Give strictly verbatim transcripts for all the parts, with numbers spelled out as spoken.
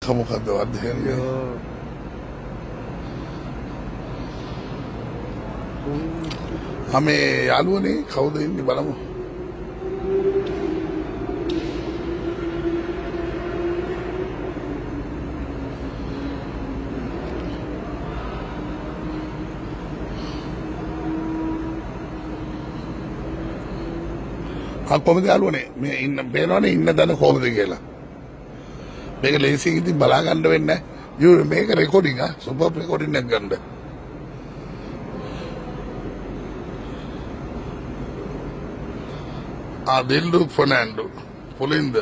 මොකද්ද වද්දන්නේ? අමේ යාළුවනේ කවුද ඉන්නේ බලමු. ආ කොහමද යාළුවනේ මේ ඉන්න බේනවනේ ඉන්න දන කොහමද කියලා. මේක ලේසියෙන් ඉතින් බලා ගන්න වෙන්නේ නැහැ. යූ මේක රෙකෝඩින් ආ සුපර් රෙකෝඩින් එකක් ගන්න. ආ දිල්ඩු ෆර්නැන්ඩෝ පොලින්ද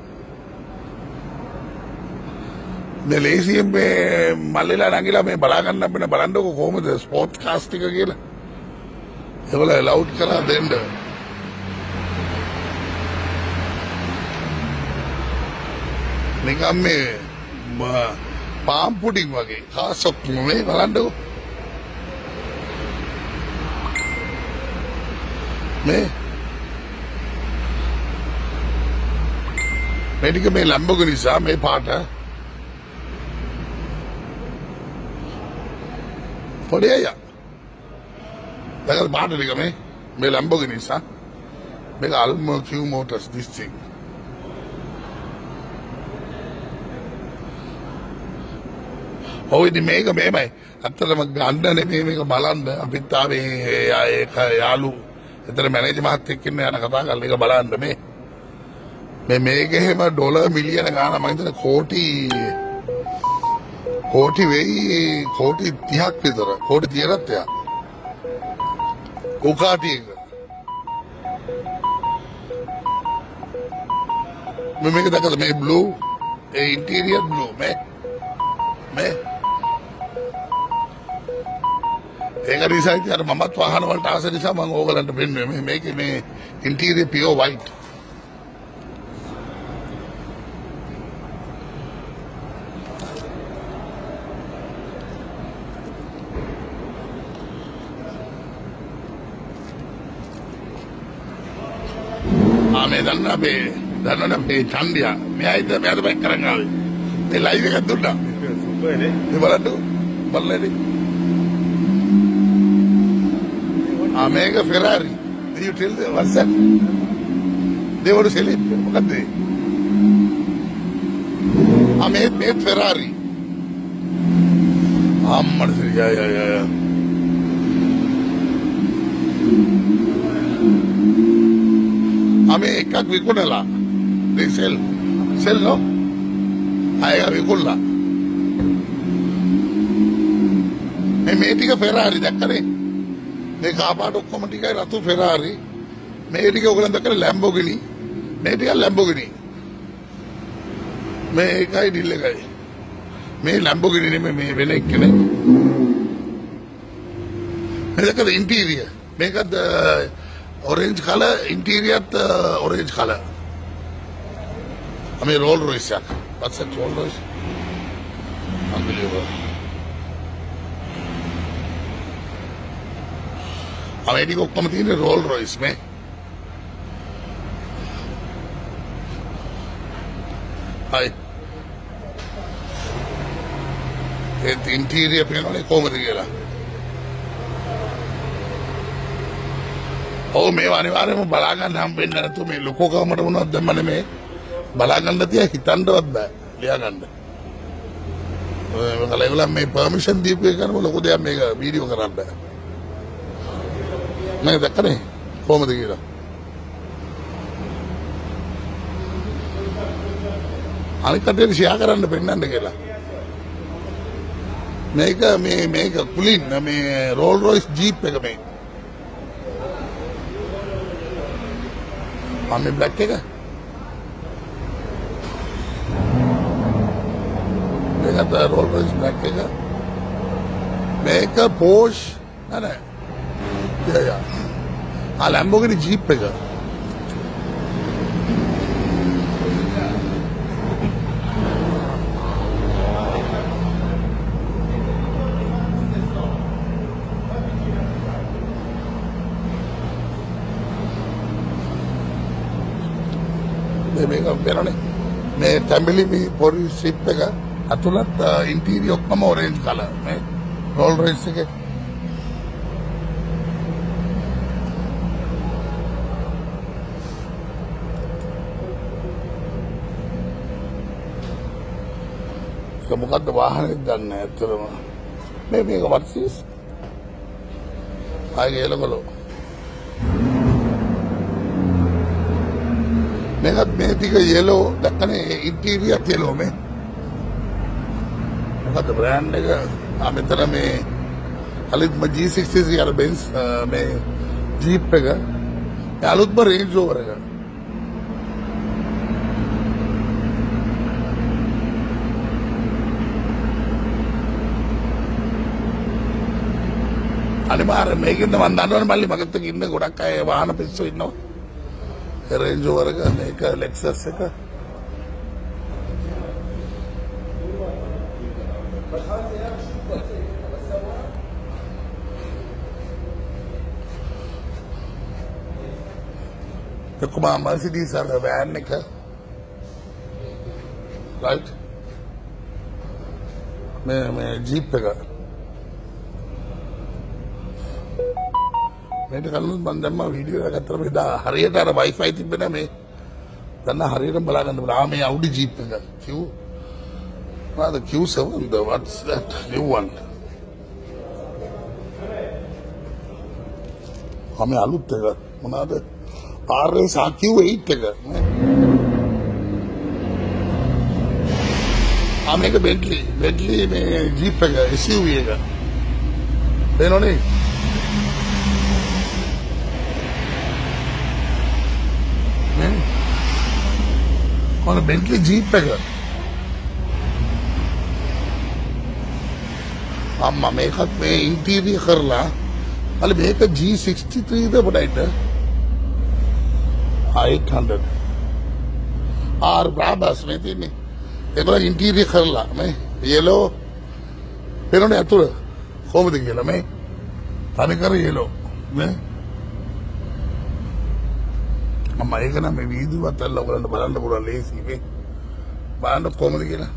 මේ ලේසියෙන් මේ මල්ලිලා නැගිලා මේ බලා ගන්න අපිට බලන්නකො කොහමද ස්පෝර්ට් කාස්ට් එක කියලා. ඒවල ලවුඩ් කරලා දෙන්න. නිකම් මේ පාම් පුඩින් වගේ කාසොක් මේ බලන්නකො මේ මේ ටික මේ ලැම්බෝගිනි නිසා මේ පාට පොඩි අයියා දැන් පාට ටික මේ මේ ලැම්බෝගිනි නිසා මේක අල්මෝ කිව් මෝටර්ස් this thing ඔය ඉතින් මේක මේමයි අත්‍තරම ගන්න නෙමෙයි මේක බලන්න අපිත් ආවේ ඒක යාළු එතන මැනේජර් මහත්තයෙක් ඉන්න යන කතා කරලා ඒක බලන්න මේ මේ මේක එහෙම ඩොලර් මිලියන ගාණක් මම හිතන්නේ කෝටි කෝටි වෙයි කෝටි තිහක් විතර කෝටි තිහකට යා කොකාටි එක මේ මේක දැකලා මේ බ්ලූ ඒ ඉන්ටීරියර් බ්ලූ මේ මේ ඒක නිසා ඉතින් අර මමත් වාහන වලට ආස නිසා මම ඕගලන්ට පෙන්නුවේ මේකේ මේ ඉන්ටීරියර් පියෝ වයිට් ආමේ දන්න අපේ දන්නවනේ අපේ ඡන්දියා මෙයායිද මෙයාද බයික් කරන් ආවේ මේ ලයිව් එකක් දුන්නා සුපර්නේ මේ බලන්න බලන්නේ Omega Ferrari. Did you tell them what's that? They want to sell it. Look at that. I made, made Ferrari. Ah, yeah, yeah, yeah, yeah. I mean, එකක් විකුණලා. They sell. Sell, no? අය විකුණලා. මේ මේ ටික Ferrari දැක්කනේ. මේ කාපාට ඔක්කොම ටිකයි රතු Ferrari මේ ටික ඔයගොල්ලෝ දැක්කද ලැම්බෝගිනි මේ ටික ලැම්බෝගිනි මේ එකයි ඩිල් එකයි මේ ලැම්බෝගිනි නෙමෙයි මේ වෙන එක නේ මේ දැක්කද ඉන්ටීරියර් මේකද ඔරෙන්ජ් කලර් ඉන්ටීරියර්ත් ඔරෙන්ජ් කලර් අමේ රෝල් රොයිස් එක what's that Rolls Royce unbelievable America को कम थी रोल रॉयस में हाय ये इंटीरियर पे ना कोम दिखेगा ओ मैं वाने वाले में बलागन हम पे ना तो मैं लोगों का मत उन्हें दमन में बलागन नहीं है हितांड बंद है लिया गंड मतलब ये वाला मैं परमिशन दी पे कर वो लोगों दे आप मेरा वीडियो कराना है मैं देखा नहीं कौन दिखेगा आने का डेढ़ शिया कराने पेन्ना निकला मैं का मैं मैं का कुलीन ना मैं रोल रॉयस जीप पे का मैं हमें ब्लैक के का मैं का रोल रॉयस ब्लैक के का मैं का पोश ना ना या या आ लैम्बोर्गिनी जीप पे का मैं मैं का मैं ना मैं फैमिली में पूरी ट्रिप पे का අතුලත් ඉන්ටීරියර් ඔක්කොම ඔරෙන්ජ් කලර් මේ රෝල් රොයිස් එකේ. ඒක මොකද්ද වාහනේ දන්නේ ඇත්තටම. මේ මේක වර්සිස් ආයේ එළවලු මේකත් මේ ටික yellow දැක්කනේ ඉන්ටීරියර් yellow මේ මොකද්ද බ්‍රෑන්ඩ් එක ආ මෙතන මේ අලුත්ම G sixty-three අර Benz මේ Jeep එක අලුත්ම Range Rover එක අනිවාර්ය මේකෙන්ද මම දන්නවනේ මල්ලි මගත් එක්ක ඉන්න ගොඩක් අය වාහන පිස්සු ඉන්නවා. ඒ Range Rover එක මේක Lexus එක එක්කම Mercedes අර van එක right මේ මේ Jeep එක මේක කලින් මම දැම්මා වීඩියෝ එකක් අතර මේ හරියට අර Wi-Fi තිබ්බ නෑ මේ දැන් හරියටම බලා ගන්න බලා මේ Audi Jeep එක Q මොනවාද Q seven the what's that new one කොහොම අලුත් එක මොනවාද R S Q eight එක ආ මේක Bentley Bentley මේ Jeep එක S U V එක එනෝනේ on a Bentley Jeep එක අම්මා මේකත් මේ ඉන්ටීරියර් කරලා අල මේක G sixty-three ද මොකයිද eight hundred R Brabus මේ තියෙන්නේ ඒකල ඉන්ටීරියර් කරලා මේ yellow පේනෝනේ අතුල කොහොමද කියලා මේ තනිකර yellow මේ මම ඒක නම් මේ වීඩියෝ අතල්ලා ඔයගලන්ට බලන්න පුළුවන් ලේසි මේ බලන්න කොහමද කියලා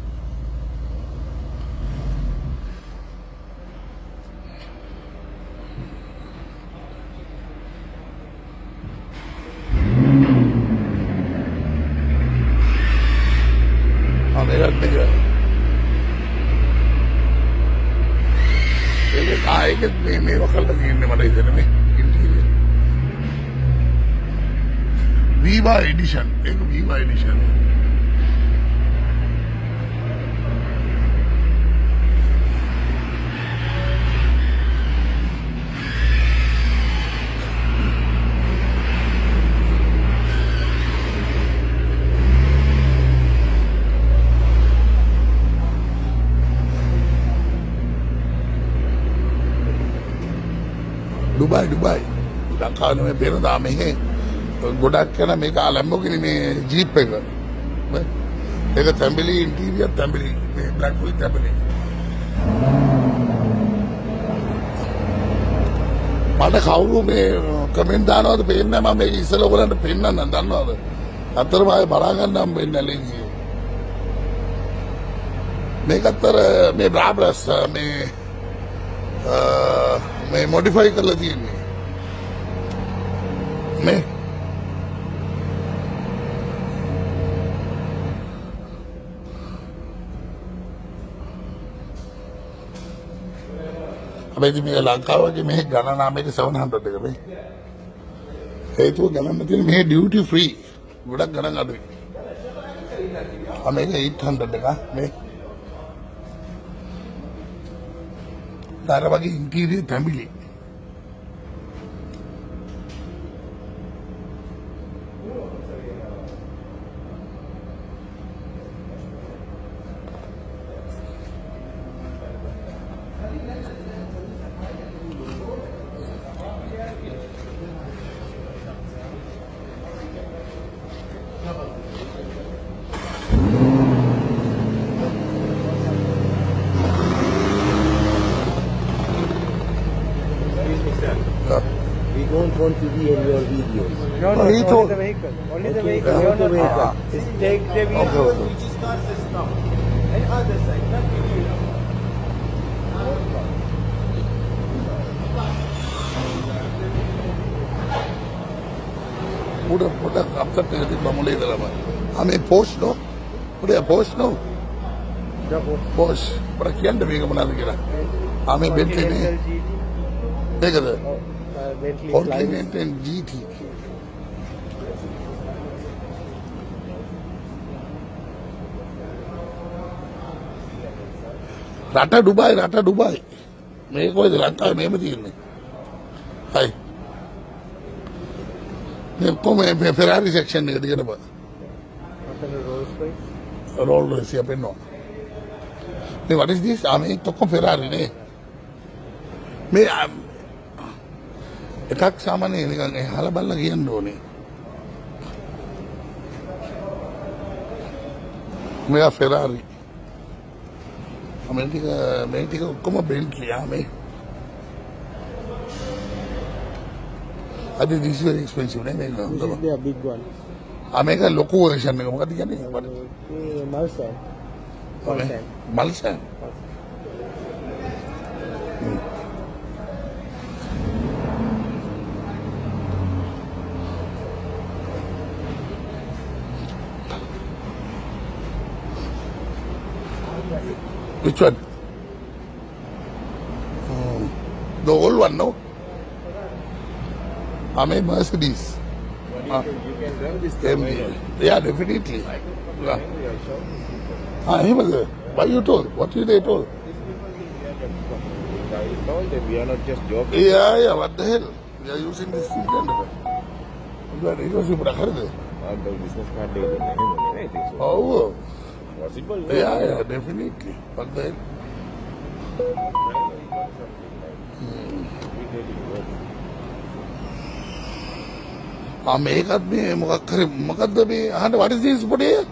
ආ මේක මේක ඒක ආයෙත් මේ මේ වකල්ලා තියෙන්නේ මට හිතෙන්නේ මේ Viva Edition, एक Viva Edition. Dubai, Dubai. Lanka में पेड़ दाम है ගොඩක් කරන මේක Lamborghini මේ Jeep එක මේක තැඹිලි ඉන්ටීරියර් තැඹිලි මේ black with තැඹිලි මට කවුරු මේ කමෙන්ට් දානවද පේන්නේ නැහැ මම මේක ඉස්සෙල්ලා ඔයගලන්ට පෙන්නන්න දන්නවද අතරම ආයේ බලා ගන්න හම්බ වෙන්නේ නැහැ මේක අතර මේ Brabus මේ මේ මොඩිෆයි කරලා තියෙන්නේ මේ අපි මේ ලංකාවේ මේ ගණනා මේක seven hundred එක මේ හේතුව ගණන් තියෙන මේ ඩියුටි ෆ්‍රී ගොඩක් ගණන් අඩුයි ආ මේක eight hundred එක මේ දාර වගේ ඉන්ටීරියර් තැඹිලි We don't want to be in your videos. No, no, Oh, he only told- the vehicle. Only the Okay, vehicle. only You the are not- vehicle. Just take the video. Okay, okay. Which is not the stuff. And other side, not here. Put a put a upset to the Bamuli. I mean, post no. Put a post no. Post. But I can't make another killer. I mean, Bentley. Take it. Continental G T. Rata Dubai, Rata Dubai. Make away the Rata name of the evening. Hi. They come a Ferrari section near the other. Roll Royce up in no. What is this? I mean, to come Ferrari. May I? එකක් සාමාන්‍ය නිකන් හල බලලා කියන්න ඕනේ. මෙයා Ferrari. අමෙරික මේ ටික ඔක්කොම Bentley ආමේ. I think this is very expensive නේ මේක. This is the big one. ආ මේක ලොකු version එක මොකද කියන්නේ? Mulsan. Mulsan. Mulsan. Which one? Hmm. The old one, no? I mean Mercedes. Uh, you can run this M D. Yeah, definitely. Yeah. Ah, he was there. Why you told? What did they told? I told them we are not just joking. Yeah, yeah, what the hell? We are using this thing. It was super hard. The business card day, I think so. Oh. Possible? Yeah, yeah, definitely. What the hell? Ah, මේකත් මේ මොකක් හරි මොකද්ද මේ අහන්න what is this put here?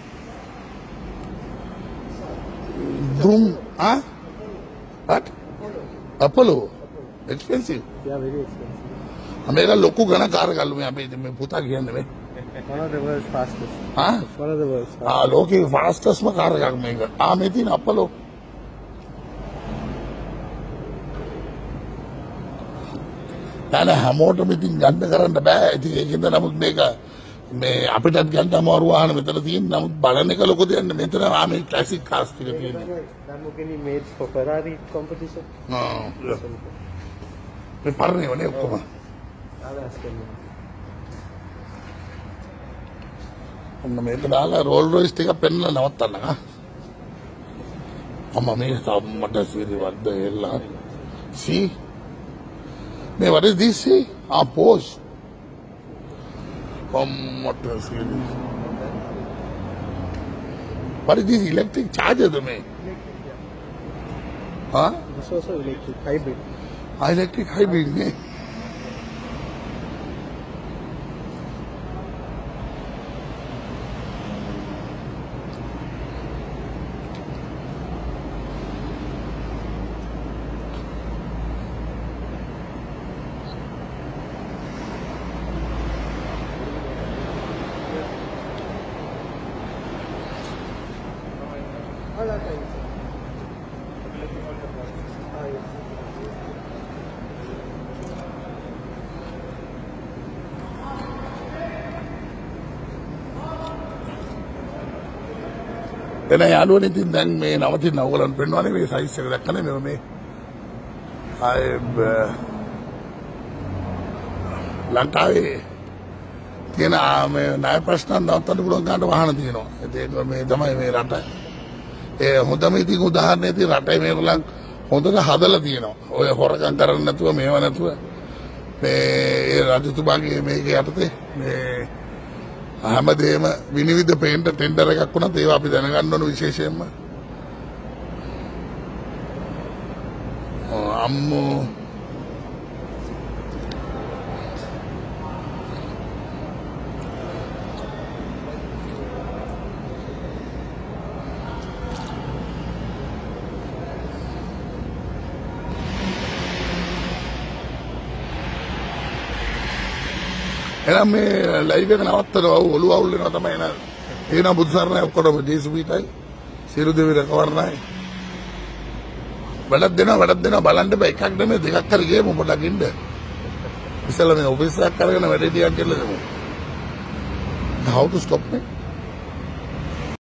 Broom, huh? What? Apollo. Expensive. Yeah, very expensive. මේක ලොකු ගණ car ගල්ලු මේ අපේ මේ පුතා කියන්නේ මේ. One of the world's fastest. Huh? One of the world's fastest. Ah, ලෝකේ fastest ම කාර් එකක් මේක. ආ මේ තියෙන Apollo. දැන් හැමෝටම ඉතින් ගන්න කරන්න බෑ. ඉතින් ඒකෙන්ද නමුත් මේක මේ අපිටත් ගන්න අමාරු වාහන මෙතන තියෙන නමුත් බලන එක ලොකු දෙයක් නෙමෙයි. මෙතන ආ මේ ක්ලාසික් කාර්ස් ටික තියෙනවා. Lamborghini made for Ferrari competition. ආ. මේ පරණේවනේ ඔක්කොම. ඔන්න මේක දාලා රෝල් රොයිස් ටික පෙන්නලා නවත්තන්න ආ. අම්මා මේ සම්මට සිරිවද්ද එල්ලා. See? Hey, what is this? See? Ah, Porsche. Um, what is this? What is this electric charger to me? Huh? This is also electric hybrid. Ah, electric hybrid, ne? All that time. Ah, yes. එන යාළුවනේ ඉතින් දැන් මේ නවතින ඕගලන් පෙන්වන්නේ මේ size එක දැක්කනේ මේ මේ ආයේ ලංකාවේ තියෙන මේ ණය ප්‍රශ්න නවත්තන්න පුළුවන් ගන්න වාහන තියෙනවා. ඒක මේ තමයි මේ රට. ඒ හොඳම ඉතින් උදාහරණයක් ඉතින් රටේ මේගොල්ලන් හොඳට හදලා තියෙනවා. ඔය හොරකම් කරන්නේ නැතුව මේව නැතුව මේ ඒ රජතුමාගේ මේක යටතේ මේ හැමදේම විනිවිද පේන්න ටෙන්ඩර් එකක් වුණත් ඒවා අපි දැනගන්න ඕන විශේෂයෙන්ම අම්මෝ එනම් මේ ලයිව් එක නවත්තනවා ඔළුව අවුල් වෙනවා තමයි එන තේන බුදුසරණයි ඔක්කොම ජේසුපීටයි සියලු දෙවි රැකවරණයි. වැඩක් දෙනවා වැඩක් දෙනවා බලන්න බෑ එකක් නෙමෙයි දෙකක් හරි ගේමු පොඩ්ඩක් ඉන්න. ඉස්සෙල්ලා මේ ඔෆිස් එකක් අරගෙන වැඩේ ටිකක් කරලා දෙමු. How to stop me?